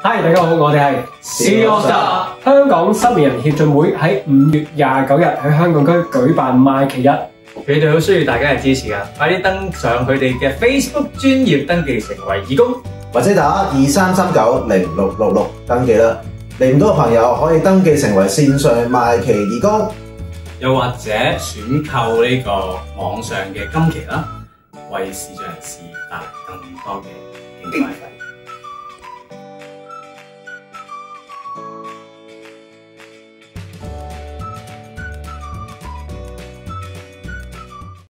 Hi， 大家好，我哋係小學生。 香港失明人協進會喺5月29日喺香港區舉辦賣旗日， 佢哋好需要大家嘅支持㗎，快啲登上佢哋嘅 Facebook 專頁登記成為義工， 或者打23390666登記啦。嚟唔到嘅朋友可以登記成為線上賣旗義工， 又或者選購呢個網上嘅金旗啦，為視障人士帶來更多嘅經濟費。